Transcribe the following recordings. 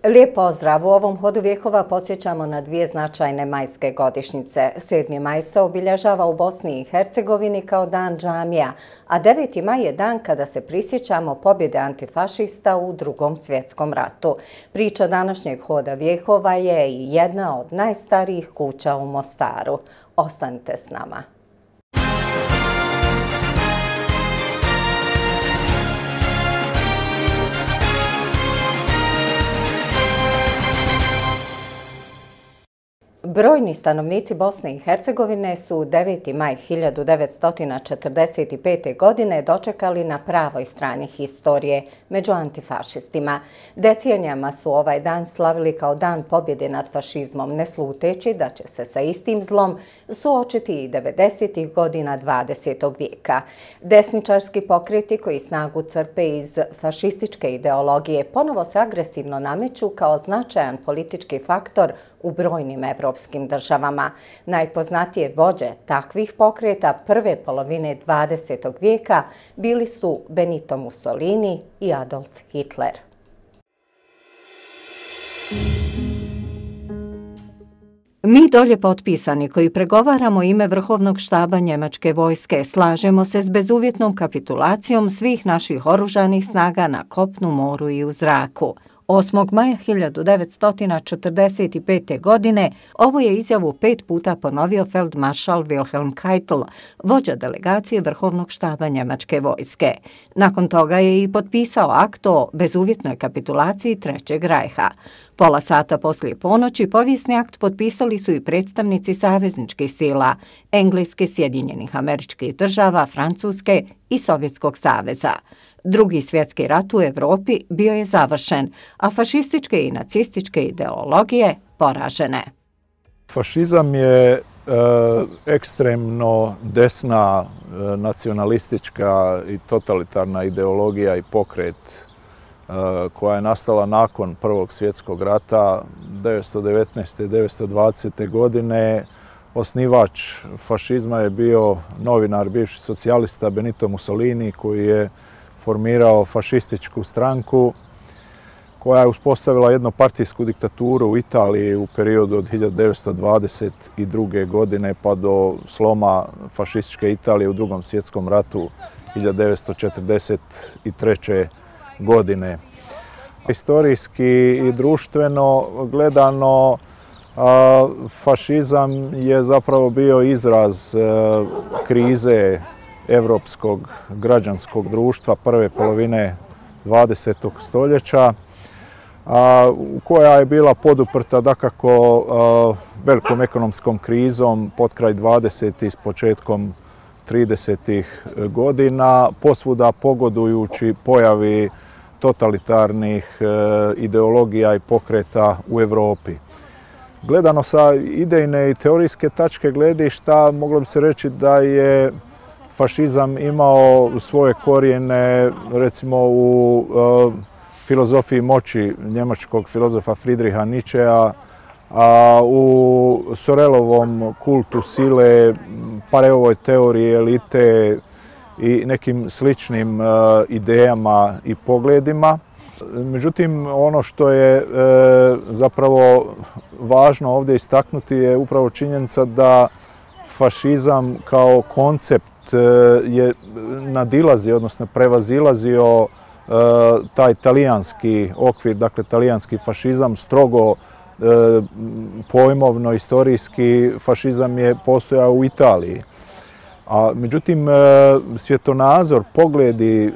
Lijep pozdrav! U ovom hodu vijekova podsjećamo na dvije značajne majske godišnjice. 7. maj se obilježava u Bosni i Hercegovini kao dan džamija, a 9. maj je dan kada se prisjećamo pobjede antifašista u Drugom svjetskom ratu. Priča današnjeg hoda vijekova je i jedna od najstarijih kuća u Mostaru. Ostanite s nama. Brojni stanovnici Bosne i Hercegovine su 9. maj 1945. godine dočekali na pravoj strani historije među antifašistima. Decenijama su ovaj dan slavili kao dan pobjede nad fašizmom, ne sluteći da će se sa istim zlom suočiti i 90. godina 20. vijeka. Desničarski pokreti koji snagu crpe iz fašističke ideologije ponovo se agresivno nameću kao značajan politički faktor u brojnim evropskim državama. Najpoznatije vođe takvih pokreta prve polovine 20. vijeka bili su Benito Mussolini i Adolf Hitler. Mi dolje potpisani koji pregovaramo ime Vrhovnog štaba Njemačke vojske slažemo se s bezuvjetnom kapitulacijom svih naših oružanih snaga na kopnu, moru i u zraku. 8. maja 1945. godine ovo je izjavu 5 puta ponovio feldmaršal Wilhelm Keitel, vođa delegacije Vrhovnog štaba Njemačke vojske. Nakon toga je i potpisao akt o bezuvjetnoj kapitulaciji Trećeg rajha. Pola sata poslije ponoći povijesni akt potpisali su i predstavnici savezničkih sila, Engleske, Sjedinjenih Američkih Država, Francuske i Sovjetskog saveza. Drugi svjetski rat u Evropi bio je završen, a fašističke i nacističke ideologije poražene. Fašizam je ekstremno desna nacionalistička i totalitarna ideologija i pokret koja je nastala nakon Prvog svjetskog rata 1919. i 1920. godine. Osnivač fašizma je bio novinar, bivši socijalista Benito Mussolini, koji je formirao fašističku stranku koja je uspostavila jednopartijsku diktaturu u Italiji u periodu od 1922. godine pa do sloma fašističke Italije u Drugom svjetskom ratu 1943. godine. Historijski i društveno gledano, fašizam je zapravo bio izraz krize evropskog građanskog društva prve polovine 20. stoljeća, koja je bila poduprta dakako velikom ekonomskom krizom potkraj 20. s početkom 30. godina, posvuda pogodujući pojavi totalitarnih ideologija i pokreta u Evropi. Gledano sa idejne i teorijske tačke gledišta, moglo bi se reći da je fašizam imao svoje korijene recimo u filozofiji moći njemačkog filozofa Friedricha Nietzschea, a u Sorelovom kultu sile, Pareovoj teoriji elite i nekim sličnim idejama i pogledima. Međutim, ono što je zapravo važno ovdje istaknuti je upravo činjenica da fašizam kao koncept je nadilazio, odnosno prevazilazio taj talijanski okvir, dakle talijanski fašizam, strogo pojmovno, historijski fašizam je postojao u Italiji. Međutim, svjetonazor, pogledi,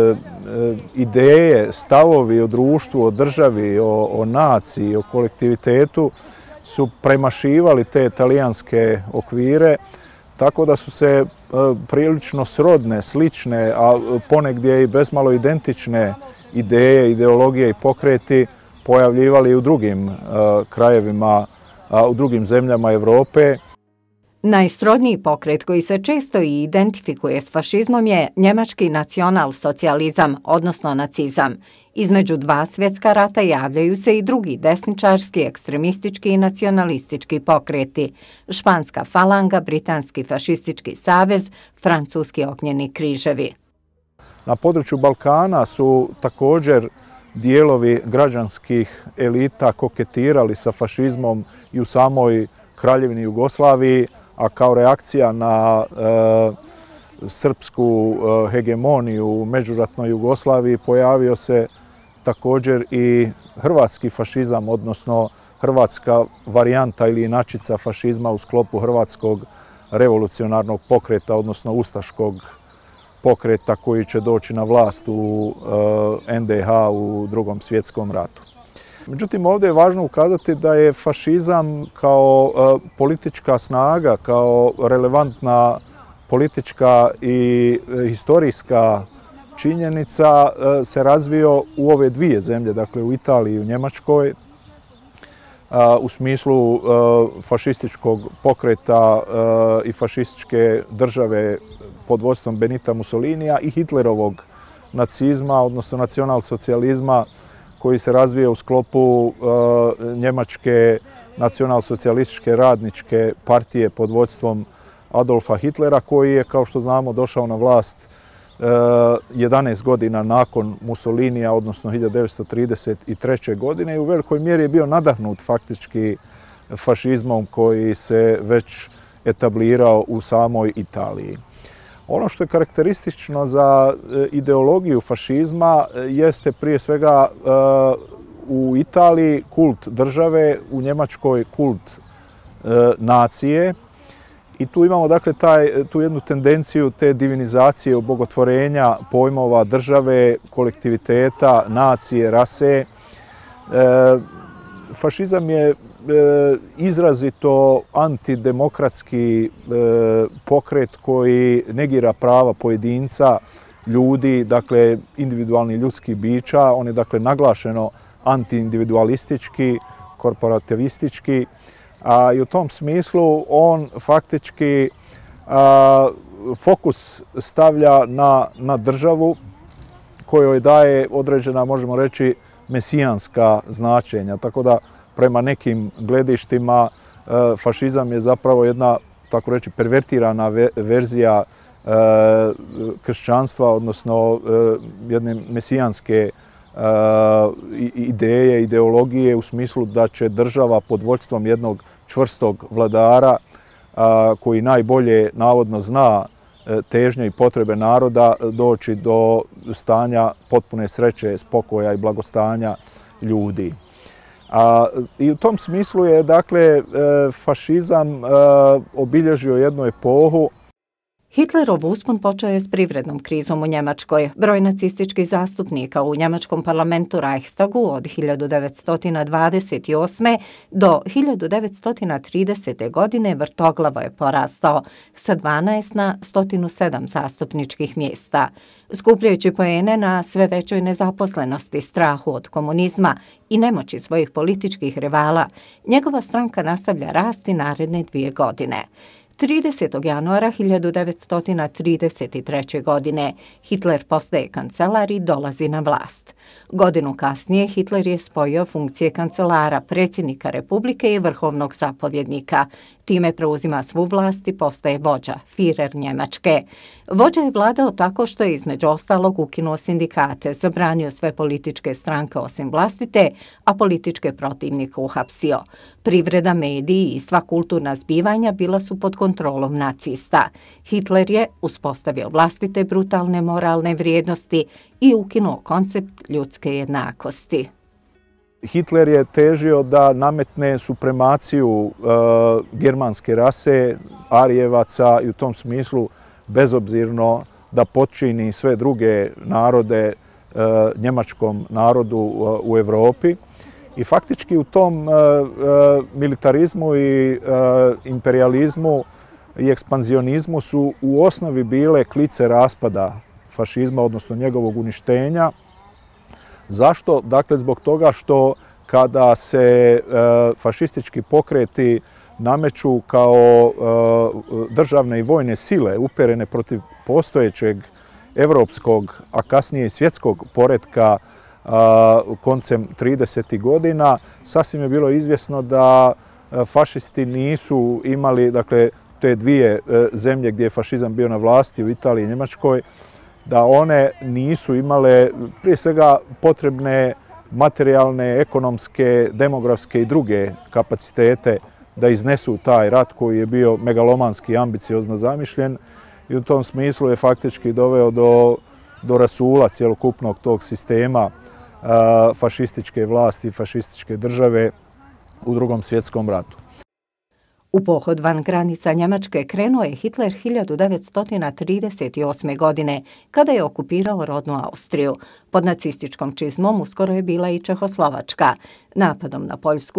ideje, stavovi o društvu, o državi, o naciji, o kolektivitetu su premašivali te talijanske okvire, tako da su se prilično srodne, slične, a ponegdje i bezmalo identične ideje, ideologije i pokreti pojavljivali i u drugim krajevima, u drugim zemljama Evrope. Najsrodniji pokret koji se često i identifikuje s fašizmom je njemački nacionalsocijalizam, odnosno nacizam. Između dva svjetska rata javljaju se i drugi desničarski, ekstremistički i nacionalistički pokreti. Španska falanga, Britanski fašistički savez, Francuski ognjeni križevi. Na području Balkana su također dijelovi građanskih elita koketirali sa fašizmom i u samoj Kraljevini Jugoslaviji, a kao reakcija na srpsku hegemoniju u međuratnoj Jugoslaviji pojavio se također i hrvatski fašizam, odnosno hrvatska varijanta ili inačica fašizma u sklopu hrvatskog revolucionarnog pokreta, odnosno ustaškog pokreta koji će doći na vlast u NDH u Drugom svjetskom ratu. Međutim, ovdje je važno ukazati da je fašizam kao politička snaga, kao relevantna politička i historijska činjenica se razvio u ove dvije zemlje, dakle u Italiji i u Njemačkoj, u smislu fašističkog pokreta i fašističke države pod vodstvom Benita Mussolinija i Hitlerovog nacizma, odnosno nacionalsocijalizma koji se razvije u sklopu Njemačke nacionalsocijalističke radničke partije pod vodstvom Adolfa Hitlera, koji je, kao što znamo, došao na vlast 11 godina nakon Mussolinija, odnosno 1933. godine i u velikoj mjeri je bio nadahnut faktički fašizmom koji se već etablirao u samoj Italiji. Ono što je karakteristično za ideologiju fašizma jeste prije svega u Italiji kult države, u Njemačkoj kult nacije. I tu imamo dakle tu jednu tendenciju te divinizacije, obogotvorenja pojmova države, kolektiviteta, nacije, rase. Fašizam je izrazito antidemokratski pokret koji negira prava pojedinca, ljudi, dakle individualnih ljudskih bića. On je dakle naglašeno antiindividualistički, korporativistički. I u tom smislu on faktički fokus stavlja na državu kojoj daje određena, možemo reći, mesijanska značenja. Tako da prema nekim gledištima fašizam je zapravo jedna, tako reći, pervertirana verzija kršćanstva, odnosno jedne mesijanske ideje, ideologije u smislu da će država pod vođstvom jednog čvrstog vladara koji najbolje navodno zna težnje i potrebe naroda doći do stanja potpune sreće, spokoja i blagostanja ljudi. I u tom smislu je dakle fašizam obilježio jednu epohu. Hitlerov uspon počeo je s privrednom krizom u Njemačkoj. Broj nacističkih zastupnika u njemačkom parlamentu Reichstagu od 1928. do 1930. godine vrtoglavo je porastao sa 12 na 107 zastupničkih mjesta. Skupljajući poene na sve većoj nezaposlenosti, strahu od komunizma i nemoći svojih političkih rivala, njegova stranka nastavlja rasti naredne 2 godine. 30. januara 1933. godine Hitler postaje kancelar i dolazi na vlast. Godinu kasnije Hitler je spojio funkcije kancelara, predsjednika Republike i vrhovnog zapovjednika. Time preuzima svu vlast i postaje vođa, Führer Njemačke. Vođa je vladao tako što je između ostalog ukinuo sindikate, zabranio sve političke stranke osim vlastite, a političke protivnike uhapsio. Privreda, mediji i sva kulturna zbivanja bila su pod kontrolom nacista. Hitler je uspostavio vlastite brutalne moralne vrijednosti i ukinuo koncept ljudske jednakosti. Hitler je težio da nametne supremaciju germanske rase, Arijevaca i u tom smislu bezobzirno da potčini sve druge narode njemačkom narodu u Europi. I faktički u tom militarizmu i imperializmu i ekspanzionizmu su u osnovi bile klice raspada fašizma, odnosno njegovog uništenja. Zašto? Dakle, zbog toga što kada se fašistički pokreti nameću kao državne i vojne sile uperene protiv postojećeg evropskog, a kasnije i svjetskog poretka koncem 30. godina, sasvim je bilo izvjesno da fašisti nisu imali, dakle, te dvije zemlje gdje je fašizam bio na vlasti, u Italiji i Njemačkoj, da one nisu imale prije svega potrebne materijalne, ekonomske, demografske i druge kapacitete da iznesu taj rat koji je bio megalomanski ambiciozno zamišljen i u tom smislu je faktički doveo do rasula cjelokupnog tog sistema fašističke vlasti, fašističke države u Drugom svjetskom ratu. U pohod van granica Njemačke krenuo je Hitler 1938. godine, kada je okupirao rodnu Austriju. Pod nacističkom čizmom uskoro je bila i Čehoslovačka. Napadom na Poljsku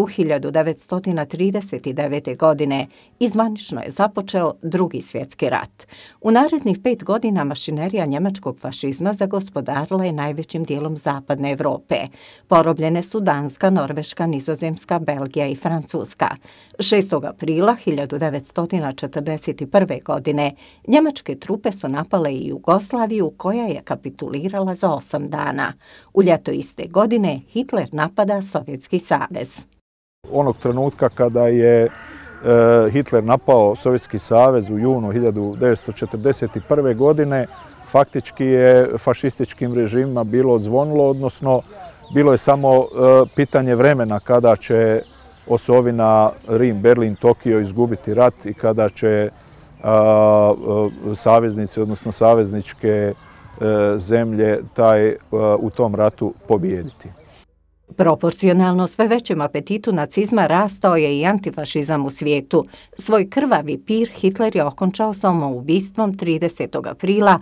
1939. godine izvanično je započeo Drugi svjetski rat. U narednih 5 godina mašinerija njemačkog fašizma zagospodarila je najvećim dijelom zapadne Europe. Porobljene su Danska, Norveška, Nizozemska, Belgija i Francuska. 6. aprila 1941. godine njemačke trupe su napale i Jugoslaviju, koja je kapitulirala za 8 dana. U ljeto iste godine Hitler napada Sovjetski savez. Onog trenutka kada je Hitler napao Sovjetski savez u junu 1941. godine, faktički je fašističkim režimima bilo odzvonilo, odnosno bilo je samo pitanje vremena kada će osovina Rim, Berlin, Tokio izgubiti rat i kada će saveznici, odnosno savezničke zemlje u tom ratu pobijediti. Proporcionalno sve većem apetitu nacizma rastao je i antifašizam u svijetu. Svoj krvavi pir Hitler je okončao samoubistvom 30. aprila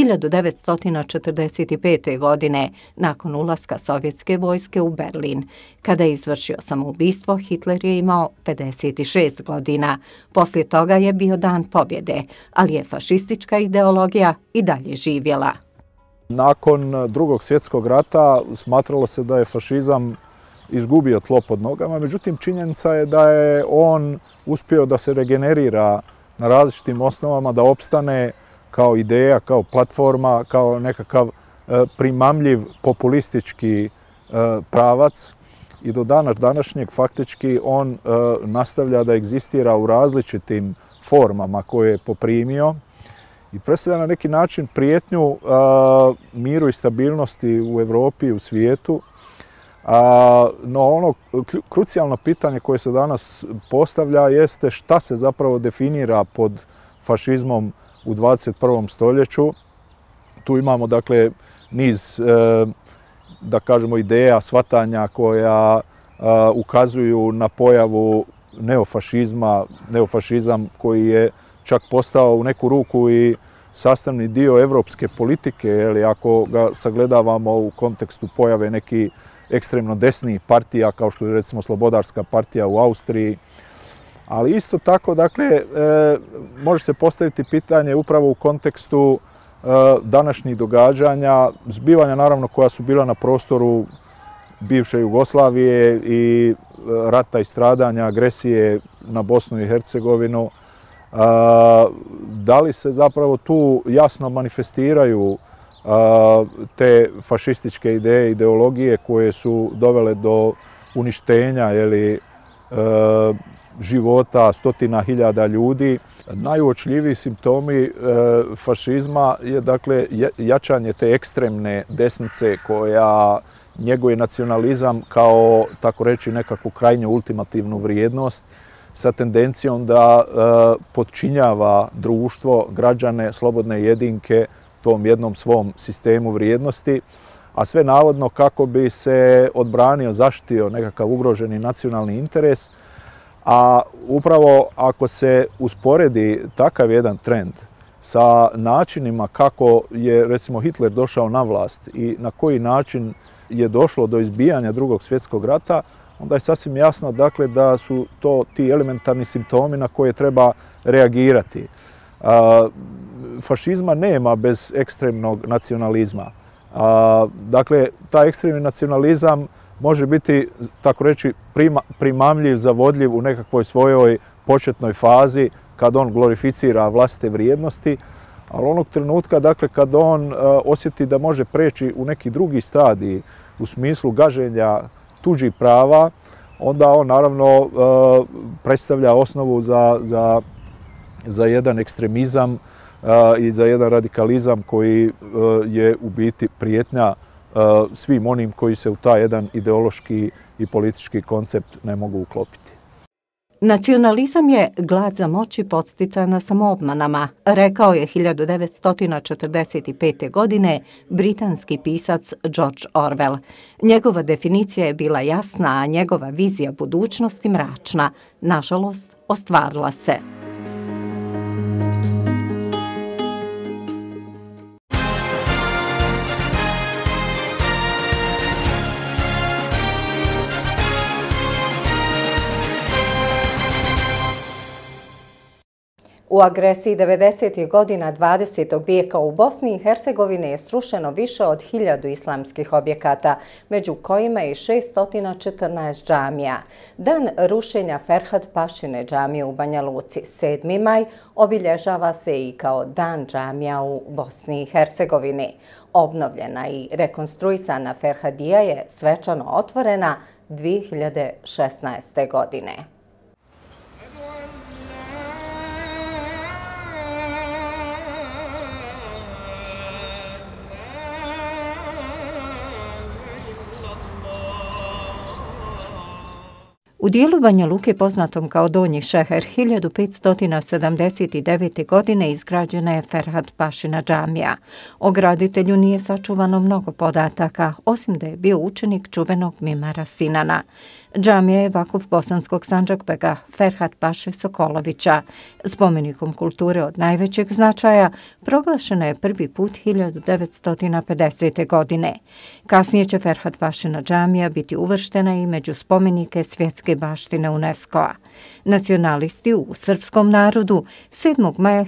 1945. godine, nakon ulaska sovjetske vojske u Berlin. Kada je izvršio samoubistvo, Hitler je imao 56 godina. Poslije toga je bio dan pobjede, ali je fašistička ideologija i dalje živjela. Nakon Drugog svjetskog rata smatralo se da je fašizam izgubio tlo pod nogama, međutim činjenica je da je on uspio da se regenerira na različitim osnovama, da opstane kao ideja, kao platforma, kao nekakav primamljiv populistički pravac i do dana današnjeg faktički on nastavlja da egzistira u različitim formama koje je poprimio i predstavlja na neki način prijetnju miru i stabilnosti u Europi i u svijetu. No ono krucijalno pitanje koje se danas postavlja jeste šta se zapravo definira pod fašizmom u 21. stoljeću. Tu imamo dakle niz, da kažemo, ideja, shvatanja koja ukazuju na pojavu neofašizam koji je čak postao u neku ruku i sastavni dio evropske politike, ako ga sagledavamo u kontekstu pojave nekih ekstremno desnih partija, kao što je recimo Slobodarska partija u Austriji. Ali isto tako, dakle, može se postaviti pitanje upravo u kontekstu današnjih događanja, zbivanja naravno koja su bila na prostoru bivše Jugoslavije i rata i stradanja, agresije na Bosnu i Hercegovinu. Da li se zapravo tu jasno manifestiraju te fašističke ideje, ideologije koje su dovele do uništenja života stotina hiljada ljudi. Najuočljiviji simptomi fašizma je dakle jačanje te ekstremne desnice koja njeguje nacionalizam kao, tako reći, nekakvu krajnju ultimativnu vrijednost sa tendencijom da potčinjava društvo, građane, slobodne jedinke tom jednom svom sistemu vrijednosti, a sve navodno kako bi se odbranio, zaštitio nekakav ugroženi nacionalni interes. A upravo ako se usporedi takav jedan trend sa načinima kako je recimo Hitler došao na vlast i na koji način je došlo do izbijanja Drugog svjetskog rata, onda je sasvim jasno dakle, da su to ti elementarni simptomi na koje treba reagirati. Fašizma nema bez ekstremnog nacionalizma. Dakle, taj ekstremni nacionalizam može biti, tako reći, primamljiv, zavodljiv u nekakvoj svojoj početnoj fazi kad on glorificira vlastite vrijednosti, ali onog trenutka, dakle, kad on osjeti da može preći u neki drugi stadij u smislu gaženja tuđih prava, onda on naravno predstavlja osnovu za jedan ekstremizam i za jedan radikalizam koji je u biti prijetnja svim onim koji se u taj jedan ideološki i politički koncept ne mogu uklopiti. Nacionalizam je glad za moći podsticana samoobmanama, rekao je 1945. godine britanski pisac George Orwell. Njegova definicija je bila jasna, a njegova vizija budućnosti mračna. Nažalost, ostvarila se. U agresiji 90. godina 20. vijeka u Bosni i Hercegovini je srušeno više od 1000 islamskih objekata, među kojima i 614 džamija. Dan rušenja Ferhat Pašine džamije u Banja Luci, 7. maj, obilježava se i kao Dan džamija u Bosni i Hercegovini. Obnovljena i rekonstruisana Ferhadija je svečano otvorena 2016. godine. U dijelu Banja Luke poznatom kao Donji Šeher 1579. godine izgrađena je Ferhat Pašina džamija. O graditelju nije sačuvano mnogo podataka, osim da je bio učenik čuvenog Mimara Sinana. Džamija je vakuf bosanskog sandžakbega Ferhat Paše Sokolovića. Spomenikom kulture od najvećeg značaja proglašena je prvi put 1950. godine. Kasnije će Ferhat Pašina džamija biti uvrštena i među spomenike svjetske baštine UNESCO-a. Nacionalisti u srpskom narodu 7. maja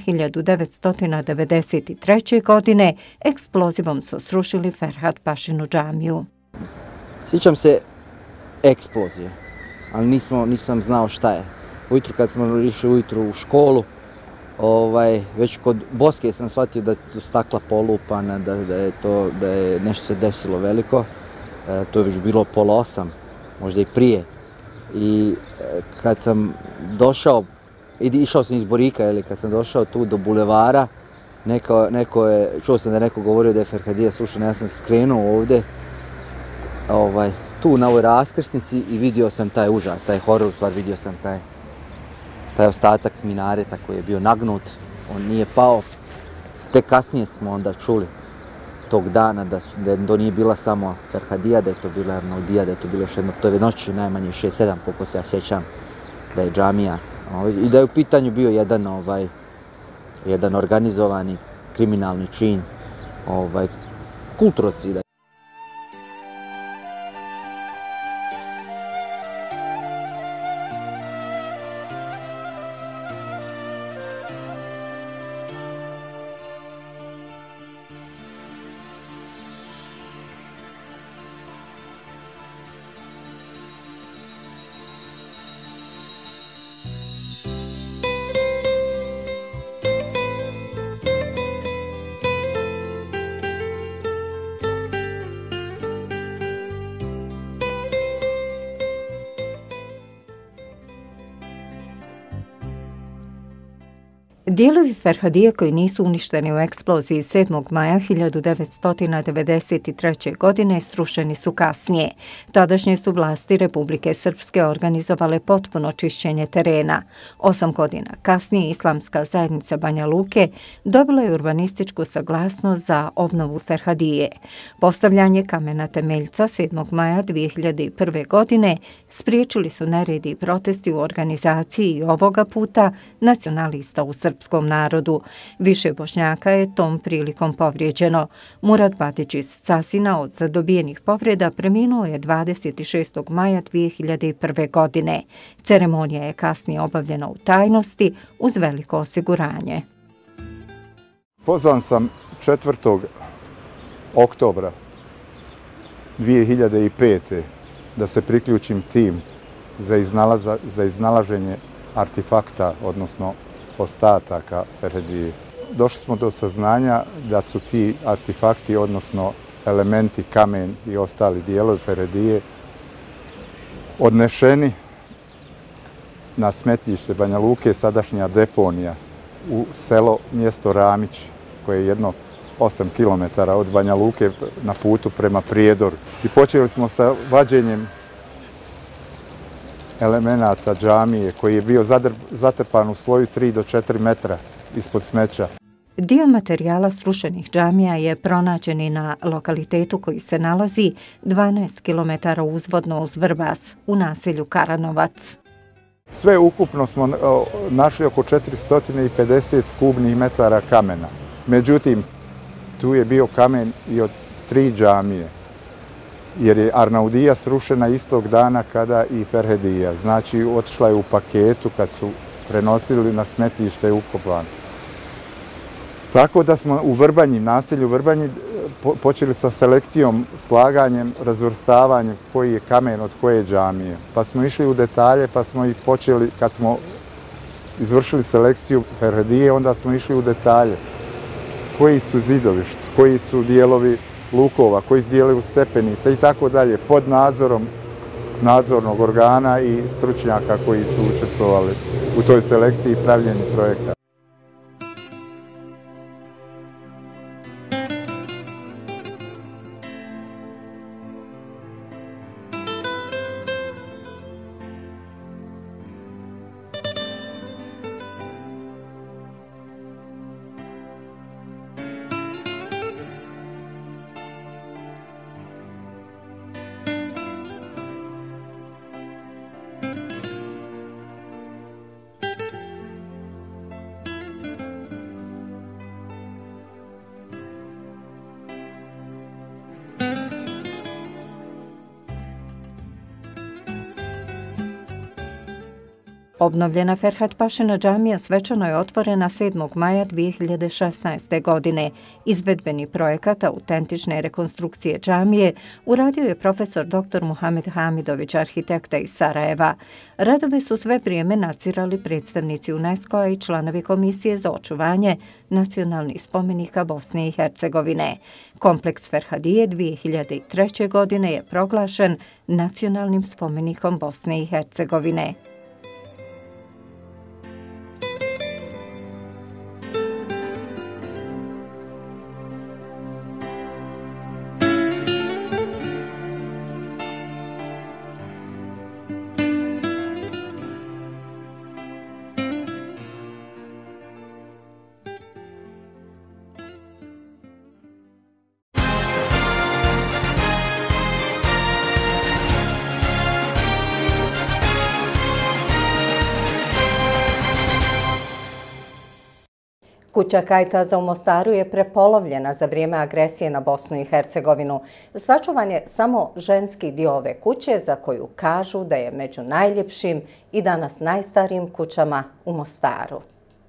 1993. godine eksplozivom su srušili Ferhat Pašinu džamiju. Sjećam se eksplozije, ali nisam znao šta je. Ujutru kad smo išli ujutru u školu, već kod Boske sam shvatio da je tu stakla polupana, da je nešto se desilo veliko. To je već bilo 7:30, možda i prije. I kad sam došao, išao sam iz Borika, kad sam došao tu do bulevara, čuo sam da je neko govorio da je Ferhadija srušena, ja sam skrenuo ovdje, tu na ovoj raskrsnici i vidio sam taj užas, taj horor, vidio sam taj ostatak minareta koji je bio nagnut, on nije pao. Tek kasnije smo onda čuli tog dana da to nije bila samo Ferhadija, da je to bila Arnaudija, da je to bilo još jedno tove noći, najmanje 6-7, koliko se ja sjećam, da je džamija. I da je u pitanju bio jedan organizovani kriminalni čin, kulturocida. Dijelovi Ferhadije koji nisu uništeni u eksploziji 7. maja 1993. godine srušeni su kasnije. Tadašnje su vlasti Republike Srpske organizovale potpuno čišćenje terena. 8 godina kasnije Islamska zajednica Banja Luke dobila je urbanističku saglasnost za obnovu Ferhadije. Postavljanje kamena temeljca 7. maja 2001. godine spriječili su neredi i protesti u organizaciji i ovoga puta nacionalista u srpskom narodu. Više Bošnjaka je tom prilikom povrijeđeno. Murad Batić iz Sasina od zadobijenih povreda preminuo je 26. maja 2001. godine. Ceremonija je kasnije obavljena u tajnosti uz veliko osiguranje. Pozvan sam 4. oktobra 2005. da se priključim tim za iznalaženje artefakta, odnosno ostataka Ferhadije. Došli smo do saznanja da su ti artefakti, odnosno elementi, kamen i ostali dijelovi Ferhadije odnešeni na smetlište Banja Luke, sadašnja deponija, u selo mjesto Ramić, koje je jedno 8 km od Banja Luke na putu prema Prijedoru. I počeli smo sa vađenjem elemenata džamije koji je bio zatrpan u sloju 3 do 4 metra ispod smeća. Dio materijala srušenih džamija je pronađen i na lokalitetu koji se nalazi 12 km uzvodno uz Vrbas u naselju Karanovac. Sve ukupno smo našli oko 450 kubnih metara kamena. Međutim, tu je bio kamen i od 3 džamije, jer je Arnaudija srušena istog dana kada i Ferhedija. Znači, otišla je u paketu kad su prenosili na smetlište ukopan. Tako da smo u Vrbanji, naselju Vrbanji, počeli sa selekcijom, slaganjem, razvrstavanjem koji je kamen od koje džamije. Pa smo išli u detalje, pa smo i počeli, kad smo izvršili selekciju Ferhedije, onda smo išli u detalje. Koji su zidovi, koji su dijelovi lukova, koji su dijelovi stepenica i tako dalje, pod nadzorom nadzornog organa i stručnjaka koji su učestvovali u toj selekciji i pravljenju projekta. Obnovljena Ferhat-pašina džamija svečano je otvorena 7. maja 2016. godine. Izvedbeni projekat autentične rekonstrukcije džamije uradio je profesor dr. Muhamed Hamidović, arhitekta iz Sarajeva. Radove su sve vrijeme nadzirali predstavnici UNESCO-a i članovi Komisije za očuvanje nacionalnih spomenika Bosne i Hercegovine. Kompleks Ferhadije 2003. godine je proglašen nacionalnim spomenikom Bosne i Hercegovine. Kuća Kajtaza u Mostaru je prepolovljena za vrijeme agresije na Bosnu i Hercegovinu. Sačuvan je samo ženski dio ove kuće za koju kažu da je među najljepšim i danas najstarijim kućama u Mostaru.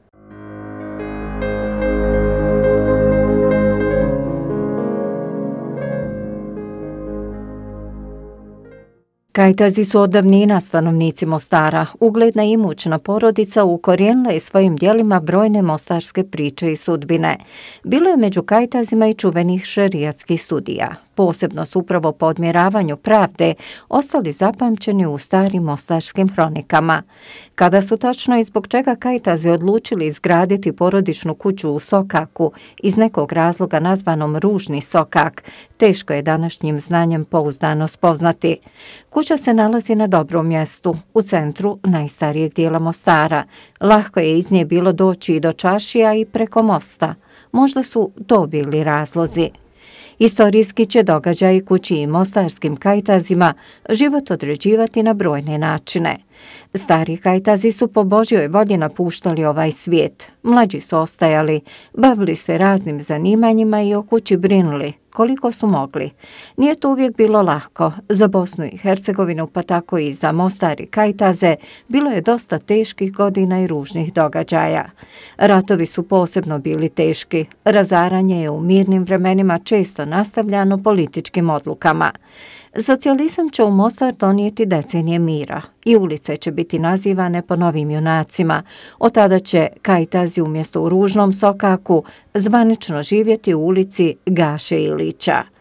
Kajtazi su od davnina stanovnici Mostara. Ugledna i imućna porodica ukorijenila je svojim djelima brojne mostarske priče i sudbine. Bilo je među Kajtazima i čuvenih šerijatskih sudija. Posebno su upravo po odmjeravanju pravde ostali zapamćeni u starim mostarskim hronikama. Kada su tačno i zbog čega Kajtazi odlučili izgraditi porodičnu kuću u Sokaku, iz nekog razloga nazvanom Ružni Sokak, teško je današnjim znanjem pouzdano spoznati. Kuća se nalazi na dobrom mjestu, u centru najstarijeg dijela Mostara. Lahko je iz nje bilo doći i do čaršija i preko mosta. Možda su to bili razlozi. Istorijski će događaji kući i mostarskim Kajtazima život određivati na brojne načine. Stari Kajtazi su po Božjoj volji napuštali ovaj svijet. Mlađi su ostajali, bavili se raznim zanimanjima i o kući brinuli koliko su mogli. Nije to uvijek bilo lako. Za Bosnu i Hercegovinu, pa tako i za Mostar i Kajtaze, bilo je dosta teških godina i ružnih događaja. Ratovi su posebno bili teški. Razaranje je u mirnim vremenima često nastavljano političkim odlukama. Socijalizam će u Mostar donijeti decenije mira i ulice će biti nazivane po novim junacima. Od tada će Kajtazi umjesto u Ružnom Sokaku zvanično živjeti u ulici Gaše Ilića.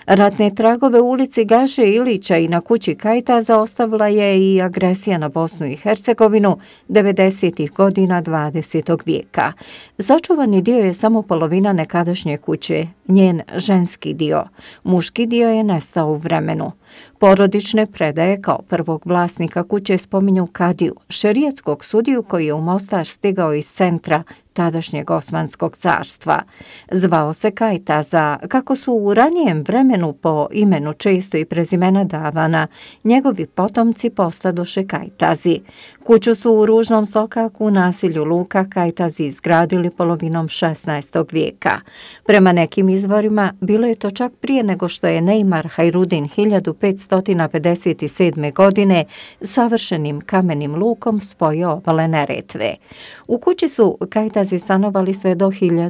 Ratne tragove u ulici Gaše Ilića i na kući Kajtaza ostavila je i agresija na Bosnu i Hercegovinu 90. godina 20. vijeka. Sačuvani dio je samo polovina nekadašnje kuće, njen ženski dio. Muški dio je nestao u vremenu. Porodične predaje kao prvog vlasnika kuće spominju kadiju, šerijatskog sudiju koji je u Mostar stigao iz centra tadašnjeg Osmanskog carstva. Zvao se Kajtaza, kako su u ranijem vremenu po imenu često i prezimena davana, njegovi potomci postadoše Kajtazi. Kuću su u Ružnom Sokaku u nasilju Luka Kajtazi izgradili polovinom 16. vijeka. Prema nekim izvorima, bilo je to čak prije nego što je Neimar Hajrudin 1557. godine savršenim kamenim lukom spojio obale Neretve. U kući su Kajtazi stanovali sve do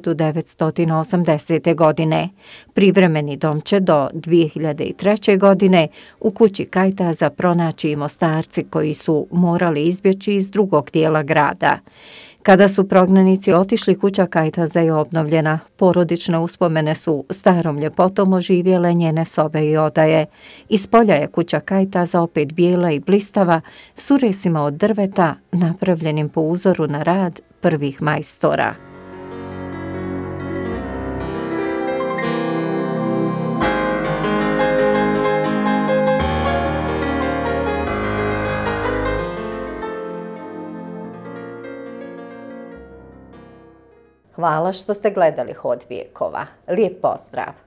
1980. godine. Privremeni dom će do 2003. godine u kući Kajtaza pronaći i Mostarci koji su morali izbjeći iz drugog dijela grada. Kada su prognanici otišli, kuća Kajtaza je obnovljena. Porodične uspomene su starom ljepotom oživjele njene sobe i odaje. Iz polja je kuća Kajtaza opet bijela i blistava, s uresima od drveta napravljenim po uzoru na rad prvih majstora. Hvala što ste gledali Hod vijekova. Lijep pozdrav!